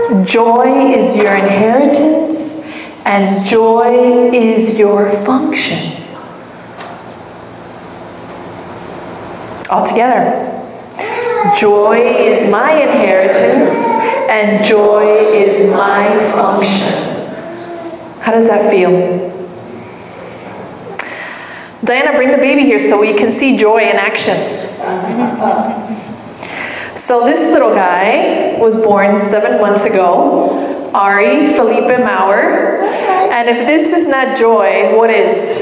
Joy is your inheritance, and joy is your function. All together. Joy is my inheritance, and joy is my function. How does that feel? Diana, bring the baby here so we can see joy in action. So this little guy was born 7 months ago, Ari Felipe Maurer. And if this is not joy, what is?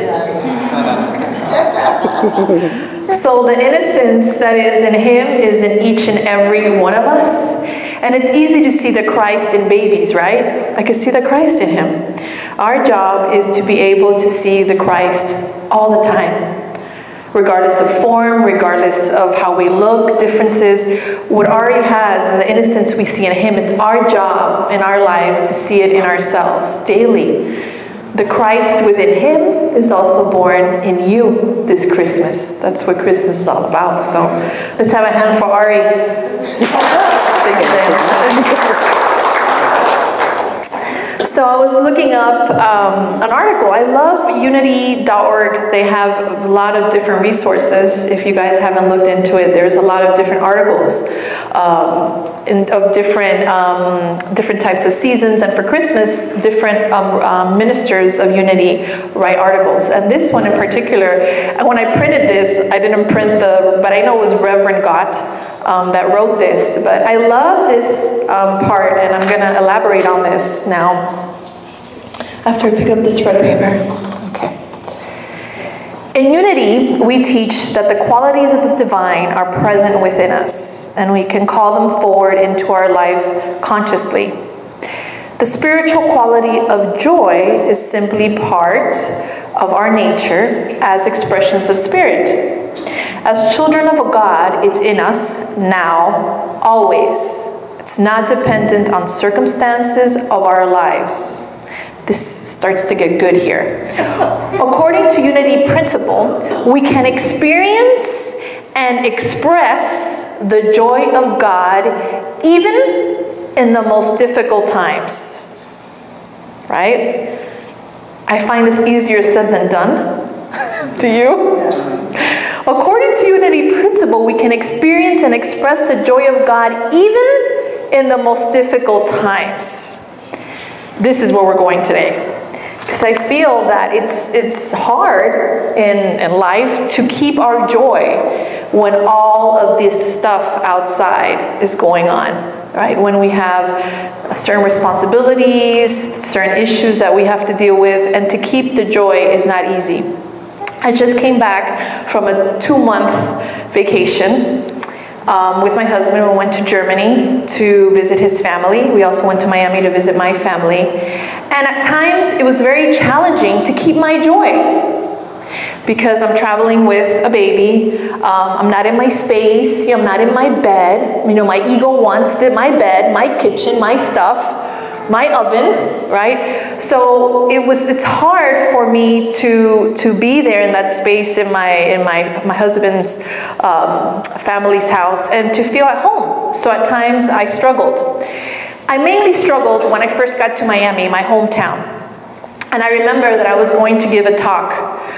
So the innocence that is in him is in each and every one of us. And it's easy to see the Christ in babies, right? I can see the Christ in him. Our job is to be able to see the Christ all the time. Regardless of form, regardless of how we look, differences, what Ari has and the innocence we see in him, it's our job in our lives to see it in ourselves daily. The Christ within him is also born in you this Christmas. That's what Christmas is all about. So let's have a hand for Ari. Thank you, Diana. So I was looking up an article. I love unity.org. They have a lot of different resources. If you guys haven't looked into it, there's a lot of different articles of different types of seasons. And for Christmas, different ministers of unity write articles. And this one in particular, when I printed this, I didn't print but I know it was Reverend Gott that wrote this. But I love this part, and I'm going to elaborate on this now after I pick up this red paper. Okay. In unity, we teach that the qualities of the divine are present within us, and we can call them forward into our lives consciously. The spiritual quality of joy is simply part of our nature as expressions of spirit. As children of a God, it's in us now, always. It's not dependent on circumstances of our lives. This starts to get good here. According to unity principle, we can experience and express the joy of God even in the most difficult times. Right? I find this easier said than done. Do you? According to unity principle, we can experience and express the joy of God even in the most difficult times. This is where we're going today. Because I feel that it's hard in life to keep our joy when all of this stuff outside is going on. Right? When we have certain responsibilities, certain issues that we have to deal with, and to keep the joy is not easy. I just came back from a 2-month vacation with my husband. We went to Germany to visit his family. We also went to Miami to visit my family. And at times, it was very challenging to keep my joy because I'm traveling with a baby. I'm not in my space. I'm not in my bed. My ego wants my bed, my kitchen, my stuff, my oven, right? So it's hard for me to be there in that space in my husband's family's house and to feel at home. So at times I struggled. I mainly struggled when I first got to Miami, my hometown. And I remember that I was going to give a talk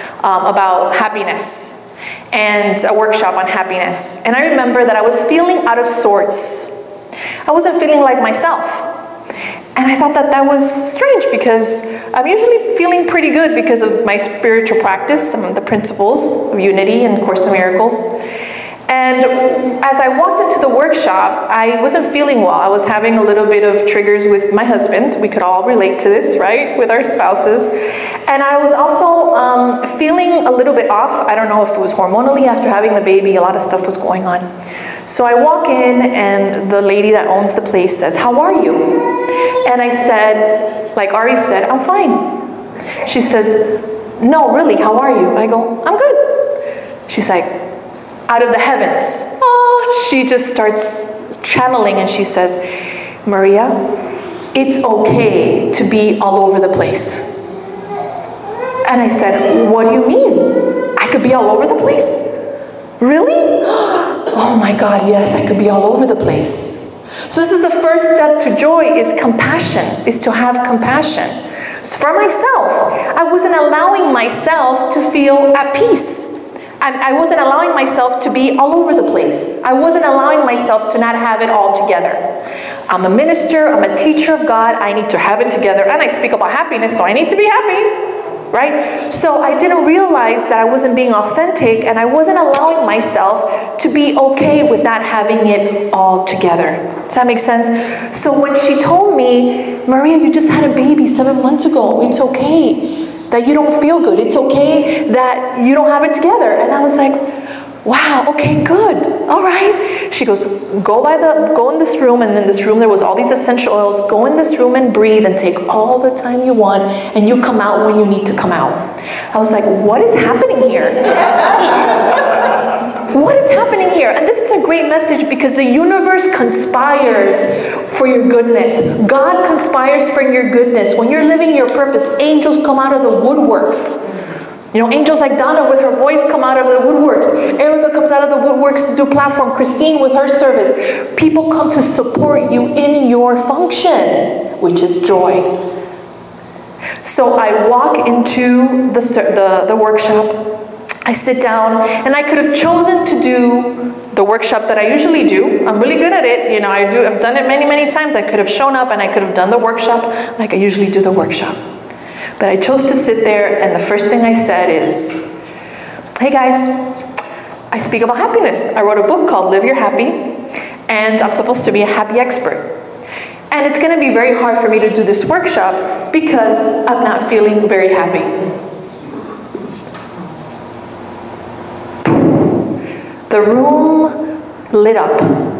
about happiness and a workshop on happiness. And I remember that I was feeling out of sorts. I wasn't feeling like myself. And I thought that was strange because I'm usually feeling pretty good because of my spiritual practice, some of the principles of unity and Course in Miracles. And as I walked into the workshop, I wasn't feeling well. I was having a little bit of triggers with my husband. We could all relate to this, right? With our spouses. And I was also feeling a little bit off. I don't know if it was hormonally after having the baby. A lot of stuff was going on. So I walk in and the lady that owns the place says, "How are you?" And I said, like Ari said, "I'm fine." She says, "No, really, how are you?" I go, "I'm good." She's like, out of the heavens. Oh, she just starts channeling and she says, "Maria, it's okay to be all over the place." And I said, "What do you mean? I could be all over the place? Really?" "Oh my God, yes, I could be all over the place." So this is the first step to joy, is compassion, is to have compassion. So for myself, I wasn't allowing myself to feel at peace. I wasn't allowing myself to be all over the place. I wasn't allowing myself to not have it all together. I'm a minister, I'm a teacher of God, I need to have it together, and I speak about happiness, so I need to be happy, right? So I didn't realize that I wasn't being authentic, and I wasn't allowing myself to be okay with not having it all together. Does that make sense? So when she told me, Maria, you just had a baby 7 months ago, it's okay that you don't feel good. It's okay that you don't have it together. And I was like, wow, okay, good, all right. She goes, go in this room, and in this room there was all these essential oils. Go in this room and breathe and take all the time you want, and you come out when you need to come out. I was like, what is happening here? What is happening here? And this is a great message, because the universe conspires for your goodness. God conspires for your goodness. When you're living your purpose, angels come out of the woodworks. You know, angels like Donna with her voice come out of the woodworks. Erica comes out of the woodworks to do platform. Christine with her service. People come to support you in your function, which is joy. So I walk into the workshop. I sit down, and I could have chosen to do the workshop that I usually do. I'm really good at it. You know, I've done it many, many times. I could have shown up and I could have done the workshop like I usually do the workshop. But I chose to sit there, and the first thing I said is, hey guys, I speak about happiness. I wrote a book called Live Your Happy, and I'm supposed to be a happy expert. And it's going to be very hard for me to do this workshop because I'm not feeling very happy. The room lit up.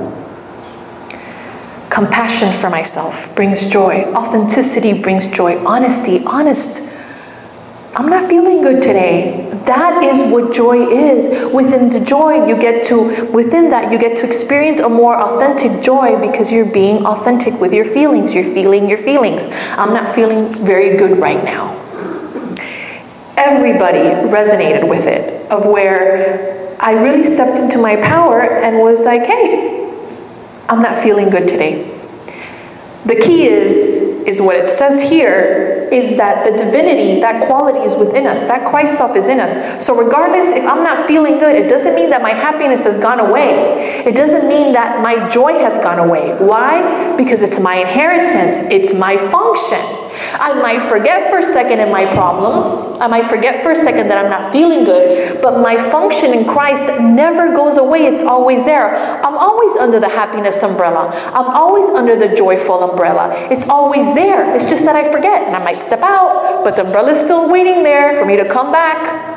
Compassion for myself brings joy. Authenticity brings joy. Honesty, honest. I'm not feeling good today. That is what joy is. Within the joy, within that, you get to experience a more authentic joy, because you're being authentic with your feelings. You're feeling your feelings. I'm not feeling very good right now. Everybody resonated with it, of where I really stepped into my power and was like, hey, I'm not feeling good today. The key is what it says here, is that the divinity, that quality is within us. That Christ self is in us. So regardless if I'm not feeling good, it doesn't mean that my happiness has gone away. It doesn't mean that my joy has gone away. Why? Because it's my inheritance. It's my function. I might forget for a second in my problems. I might forget for a second that I'm not feeling good, but my function in Christ never goes away. It's always there. I'm always under the happiness umbrella. I'm always under the joyful umbrella. It's always there. It's just that I forget, and I might step out, but the umbrella is still waiting there for me to come back.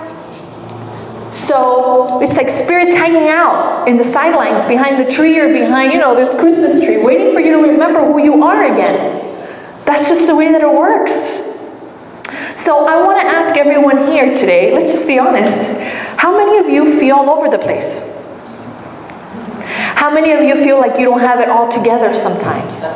So it's like spirits hanging out in the sidelines, behind the tree, or behind, this Christmas tree, waiting for you to remember who you are again. That's just the way that it works. So I want to ask everyone here today, let's just be honest, how many of you feel all over the place? How many of you feel like you don't have it all together sometimes?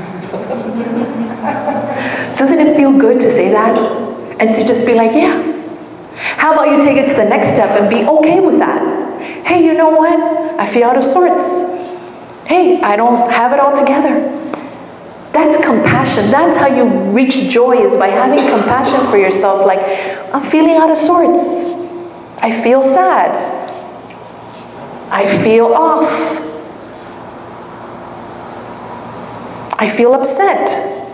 Doesn't it feel good to say that? And to just be like, yeah. How about you take it to the next step and be okay with that? Hey, you know what? I feel out of sorts. Hey, I don't have it all together. That's compassion. That's how you reach joy, is by having compassion for yourself. Like, I'm feeling out of sorts. I feel sad. I feel off. I feel upset.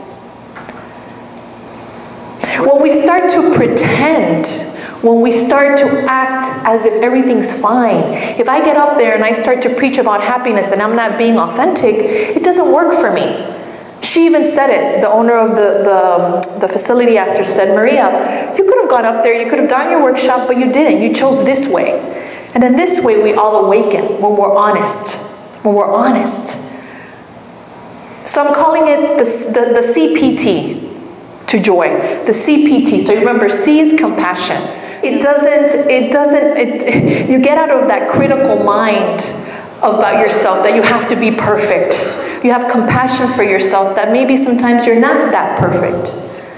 When we start to pretend, when we start to act as if everything's fine, if I get up there and I start to preach about happiness and I'm not being authentic, it doesn't work for me. She even said it, the owner of the facility after said, Maria, you could have gone up there, you could have done your workshop, but you didn't. You chose this way. And in this way, we all awaken when we're honest. When we're honest. So I'm calling it the CPT to joy. The CPT. So remember, C is compassion. You get out of that critical mind about yourself that you have to be perfect. You have compassion for yourself that maybe sometimes you're not that perfect.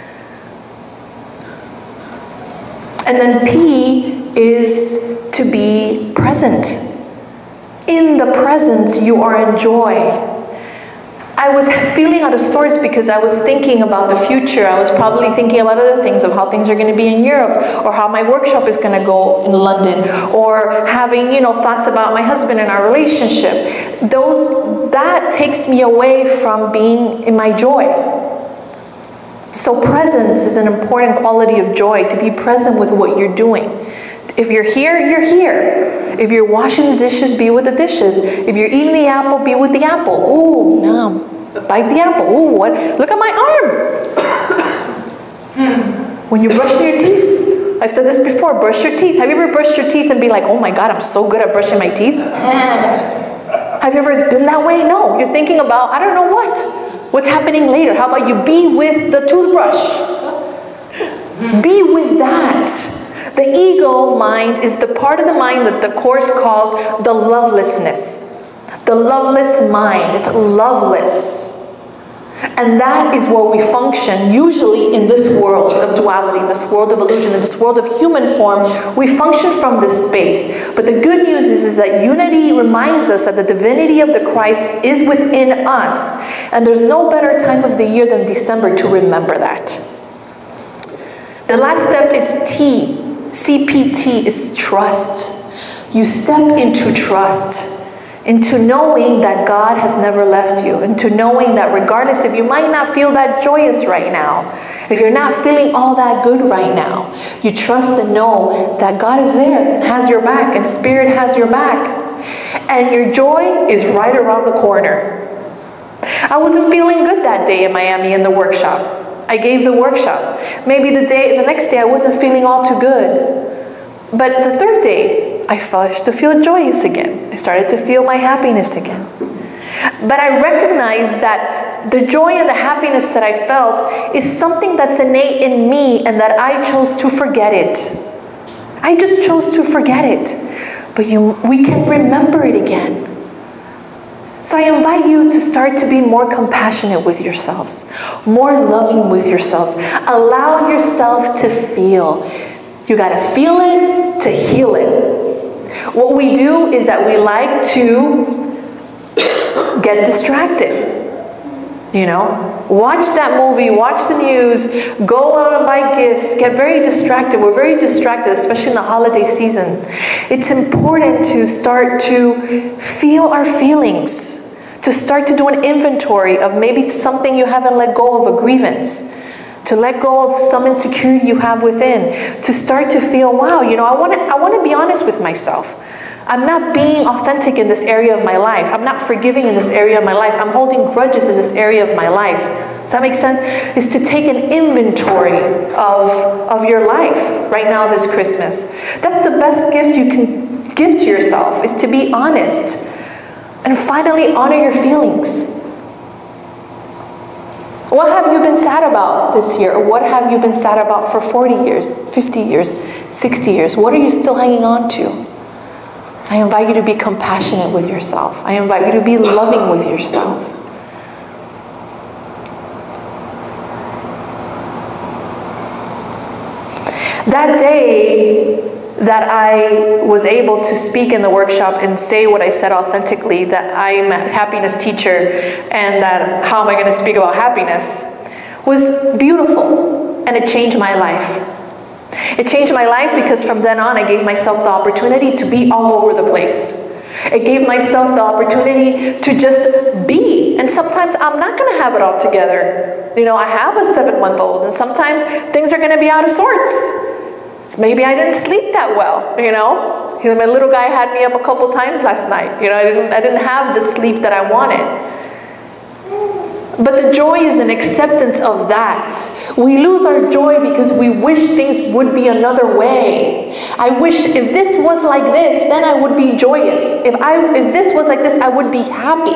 And then P is to be present. In the presence, you are in joy. I was feeling out of sorts because I was thinking about the future. I was probably thinking about other things, of how things are going to be in Europe, or how my workshop is going to go in London, or having, thoughts about my husband and our relationship. That takes me away from being in my joy. So presence is an important quality of joy, to be present with what you're doing. If you're here, you're here. If you're washing the dishes, be with the dishes. If you're eating the apple, be with the apple. Ooh, no. Bite the apple. Ooh, what? Look at my arm. When you're brushing your teeth. I've said this before, brush your teeth. Have you ever brushed your teeth and be like, oh my God, I'm so good at brushing my teeth? Have you ever been that way? No. You're thinking about, I don't know what. What's happening later? How about you be with the toothbrush? Be with that. The ego mind is the part of the mind that the Course calls the lovelessness. The loveless mind. It's loveless. And that is where we function, usually in this world of duality, in this world of illusion, in this world of human form. We function from this space. But the good news is that unity reminds us that the divinity of the Christ is within us. And there's no better time of the year than December to remember that. The last step is T. CPT is trust. You step into trust, into knowing that God has never left you, into knowing that regardless if you might not feel that joyous right now, if you're not feeling all that good right now, you trust and know that God is there and has your back, and Spirit has your back. And your joy is right around the corner. I wasn't feeling good that day in Miami in the workshop. I gave the workshop. Maybe the next day I wasn't feeling all too good. But the third day, I started to feel joyous again. I started to feel my happiness again. But I recognized that the joy and the happiness that I felt is something that's innate in me, and that I chose to forget it. I just chose to forget it. But we can remember it again. So I invite you to start to be more compassionate with yourselves, more loving with yourselves. Allow yourself to feel. You got to feel it to heal it. What we do is that we like to get distracted. Watch that movie, watch the news, go out and buy gifts, get very distracted. We're very distracted, especially in the holiday season. It's important to start to feel our feelings, to start to do an inventory of maybe something you haven't let go of, a grievance, to let go of some insecurity you have within, to start to feel, wow, I want to be honest with myself. I'm not being authentic in this area of my life. I'm not forgiving in this area of my life. I'm holding grudges in this area of my life. Does that make sense? Is to take an inventory of your life right now this Christmas. That's the best gift you can give to yourself, is to be honest and finally honor your feelings. What have you been sad about this year? Or what have you been sad about for 40 years, 50 years, 60 years? What are you still hanging on to? I invite you to be compassionate with yourself. I invite you to be loving with yourself. That day that I was able to speak in the workshop and say what I said authentically, that I'm a happiness teacher and that how am I going to speak about happiness, was beautiful, and it changed my life. It changed my life because from then on I gave myself the opportunity to be all over the place. It gave myself the opportunity to just be. And sometimes I'm not going to have it all together. I have a 7-month-old, and sometimes things are going to be out of sorts. Maybe I didn't sleep that well, My little guy had me up a couple times last night. I didn't have the sleep that I wanted. But the joy is an acceptance of that. We lose our joy because we wish things would be another way. I wish if this was like this, then I would be joyous. If this was like this, I would be happy.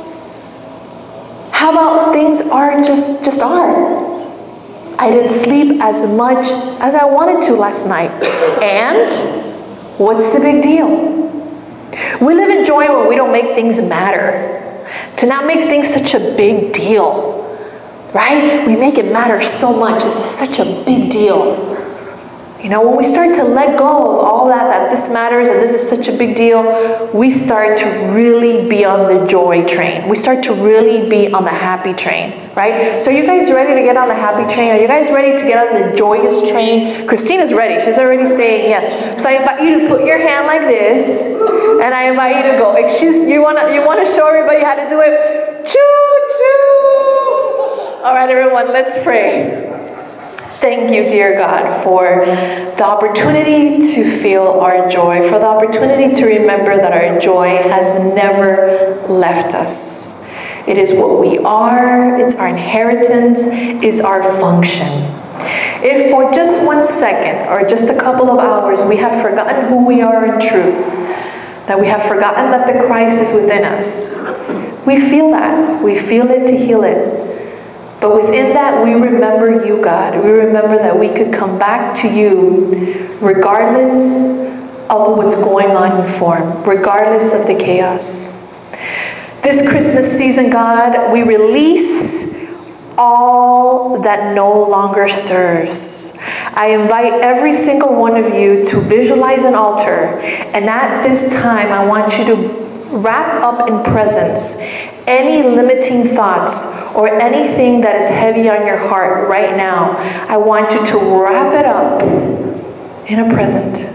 How about things are just are? I didn't sleep as much as I wanted to last night. And what's the big deal? We live in joy when we don't make things matter. To not make things such a big deal, right? We make it matter so much. This is such a big deal. You know, when we start to let go of all that this matters and this is such a big deal, we start to really be on the joy train. We start to really be on the happy train, right? So are you guys ready to get on the happy train? Are you guys ready to get on the joyous train? Christina's ready. She's already saying yes. So I invite you to put your hand like this, and I invite you to go. If you want to show everybody how to do it? Choo-choo! All right, everyone, let's pray. Thank you, dear God, for the opportunity to feel our joy, for the opportunity to remember that our joy has never left us. It is what we are, it's our inheritance, it's our function. If for just 1 second or just a couple of hours we have forgotten who we are in truth, that we have forgotten that the Christ is within us, we feel that. We feel it to heal it. But within that, we remember you, God. We remember that we could come back to you regardless of what's going on in form, regardless of the chaos. This Christmas season, God, we release all that no longer serves. I invite every single one of you to visualize an altar. And at this time, I want you to wrap up in presence any limiting thoughts or anything that is heavy on your heart right now. I want you to wrap it up in a present.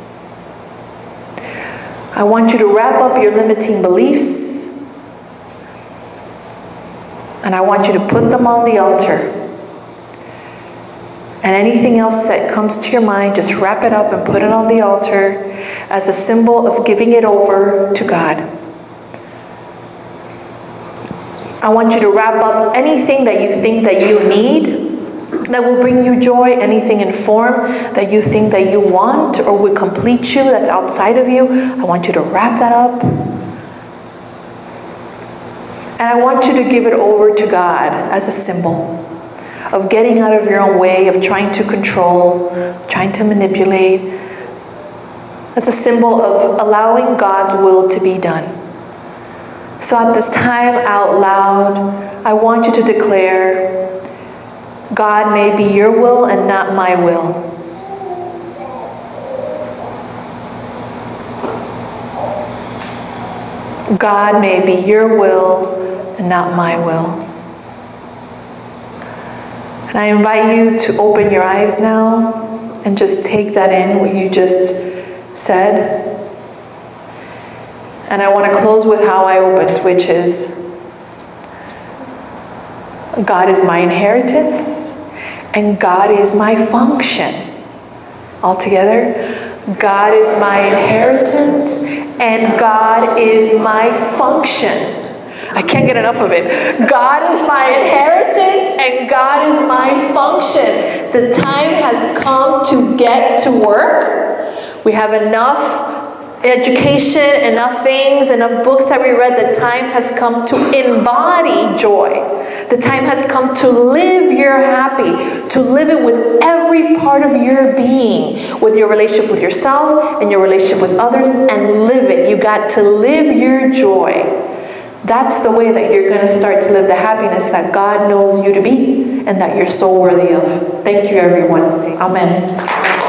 I want you to wrap up your limiting beliefs, and I want you to put them on the altar. And anything else that comes to your mind, just wrap it up and put it on the altar as a symbol of giving it over to God. I want you to wrap up anything that you think that you need, that will bring you joy, anything in form that you think that you want or would complete you, that's outside of you. I want you to wrap that up. And I want you to give it over to God as a symbol of getting out of your own way, of trying to control, trying to manipulate, as a symbol of allowing God's will to be done. So at this time, out loud, I want you to declare, God, may be your will and not my will. God, may be your will and not my will. And I invite you to open your eyes now and just take that in, what you just said. And I want to close with how I opened, which is, God is my inheritance, and God is my function. All together, God is my inheritance, and God is my function. I can't get enough of it. God is my inheritance, and God is my function. The time has come to get to work. We have enough education, enough things, enough books that we read. The time has come to embody joy. The time has come to live your happy, to live it with every part of your being, with your relationship with yourself and your relationship with others, and live it. You got to live your joy. That's the way that you're going to start to live the happiness that God knows you to be and that you're so worthy of. Thank you, everyone. Amen.